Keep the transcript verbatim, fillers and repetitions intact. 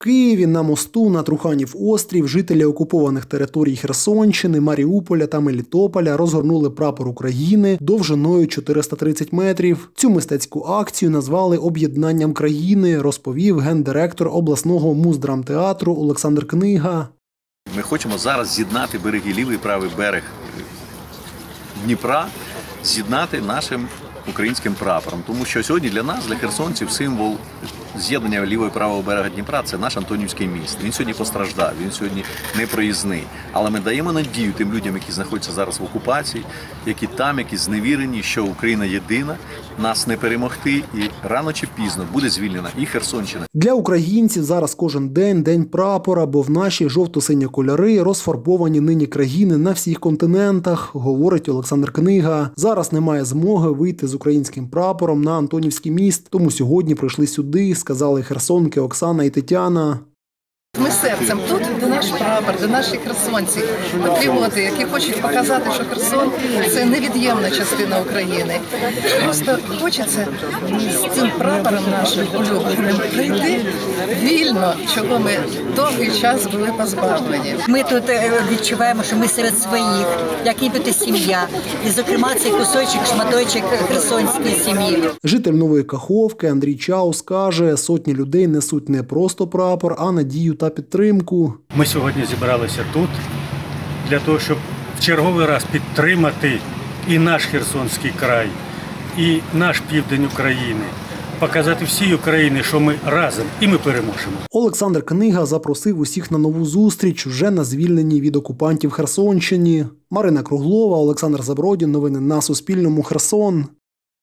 Києві на мосту на Труханів острів жителі окупованих територій Херсонщини, Маріуполя та Мелітополя розгорнули прапор України довжиною чотириста тридцять метрів. Цю мистецьку акцію назвали «Об'єднанням країни», розповів гендиректор обласного муздрамтеатру Олександр Книга. Ми хочемо зараз з'єднати береги, лівий і правий берег Дніпра, з'єднати нашим українським прапором. Тому що сьогодні для нас, для херсонців, символ з'єднання лівого і правого берега Дніпра – це наш Антонівський міст. Він сьогодні постраждав, він сьогодні непроїзний. Але ми даємо надію тим людям, які знаходяться зараз в окупації, які там, які зневірені, що Україна єдина, нас не перемогти і рано чи пізно буде звільнена і Херсонщина. Для українців зараз кожен день – день прапора, бо в наші жовто-сині кольори розфарбовані нині країни на всіх континентах, говорить Олександр Книга. Зараз немає змоги вийти з українським прапором на Антонівський міст, тому сьогодні прийшли сюди, сказали херсонки Оксана і Тетяна. Ми серцем тут, де наш прапор, де наші херсонці, патріоти, які хочуть показати, що Херсон – це невід'ємна частина України. Просто хочеться з цим прапором нашим улюбленим прийти вільно, чого ми довгий час були позбавлені. Ми тут відчуваємо, що ми серед своїх, як нібито сім'я. І, зокрема, цей кусочок, шматочок херсонської сім'ї. Житель Нової Каховки Андрій Чаус каже, сотні людей несуть не просто прапор, а надію та підтримку. Ми сьогодні зібралися тут для того, щоб в черговий раз підтримати і наш Херсонський край, і наш південь України. Показати всій Україні, що ми разом і ми переможемо. Олександр Книга запросив усіх на нову зустріч вже на звільненій від окупантів Херсонщині. Марина Круглова, Олександр Забродін. Новини на Суспільному. Херсон.